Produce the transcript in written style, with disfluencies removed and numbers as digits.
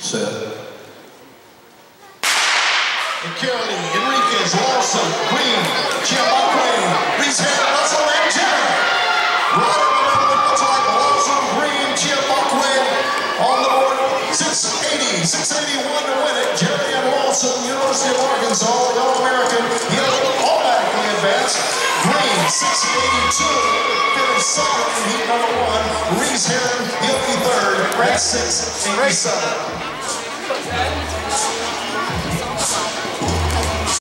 Set. And Carly, Enriquez, Lawson, Green, Chiamacque, Reese Hair, Russell, and Jenner. Right in the middle, it looks like Lawson, Green, Chiamacque on the board. 680, 681 to win it. Jerry and Lawson, University of Arkansas, the All-American. He'll automatically advance. Green, 682, finish second in heat number 1. Reese Hair, he'll be third. Red 687.